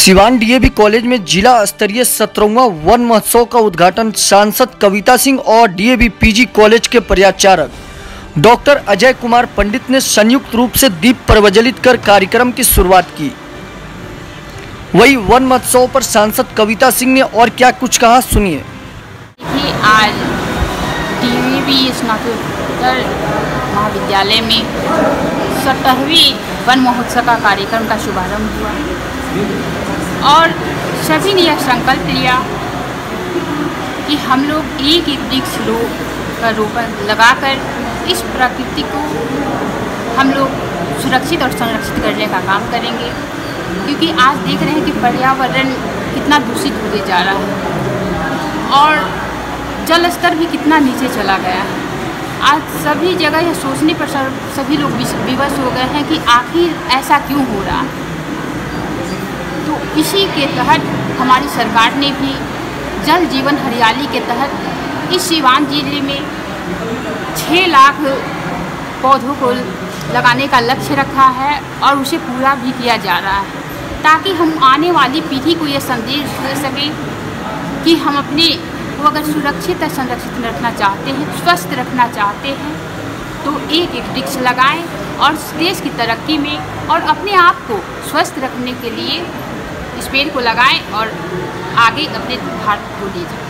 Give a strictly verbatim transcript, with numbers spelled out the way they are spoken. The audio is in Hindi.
सिवान डीएवी कॉलेज में जिला स्तरीय सत्रहवां वन महोत्सव का उद्घाटन सांसद कविता सिंह और डीएवी पीजी कॉलेज के प्राचार्य डॉक्टर अजय कुमार पंडित ने संयुक्त रूप से दीप प्रज्वलित कर कार्यक्रम की शुरुआत की। वही वन महोत्सव पर सांसद कविता सिंह ने और क्या कुछ कहा, सुनिए। आज डीएवी स्नातकोत्तर महाविद्यालय में सत्रहवीं वन महोत्सव का कार्यक्रम का शुभारंभ हुआ और सभी ने यह संकल्प लिया कि हम लोग एक एक वृक्ष का रोपण लगाकर इस प्रकृति को हम लोग सुरक्षित और संरक्षित करने का काम करेंगे, क्योंकि आज देख रहे हैं कि पर्यावरण कितना दूषित होते जा रहा है और जल स्तर भी कितना नीचे चला गया है। आज सभी जगह यह सोचने पर सभी लोग विवश हो गए हैं कि आखिर ऐसा क्यों हो रहा है। तो इसी के तहत हमारी सरकार ने भी जल जीवन हरियाली के तहत इस सिवान जिले में छः लाख पौधों को लगाने का लक्ष्य रखा है और उसे पूरा भी किया जा रहा है, ताकि हम आने वाली पीढ़ी को ये संदेश दे सकें कि हम अपने को अगर सुरक्षित और संरक्षित रखना चाहते हैं, स्वस्थ रखना चाहते हैं, तो एक एक वृक्ष लगाएं और देश की तरक्की में और अपने आप को स्वस्थ रखने के लिए इस पेड़ को लगाएं और आगे अपने भारत को ले जाएं।